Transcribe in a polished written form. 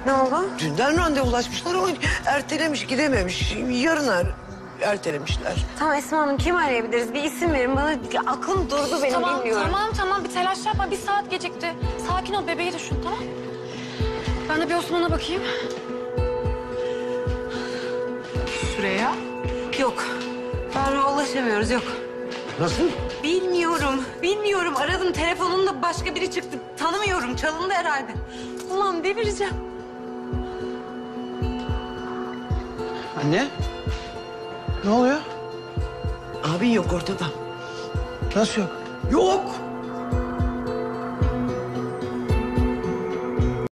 Ne oldu? Dünden randevulaşmışlar ama ertelemiş, gidememiş. Yarına ertelemişler. Tamam Esma Hanım, kim arayabiliriz? Bir isim verin bana. Aklım durdu benim, Tamam, bilmiyorum. tamam. Bir telaş yapma. Bir saat gecikti. Sakin ol, bebeği düşün, tamam? Ben de bir Osman'a bakayım. Süreyya? Yok. Ferruh'a ulaşamıyoruz, yok. Nasıl? Bilmiyorum. Aradım, telefonunda başka biri çıktı. Tanımıyorum, çalındı herhalde. Ulan delireceğim. Anne? Ne oluyor? Abin yok ortada. Nasıl yok? Yok.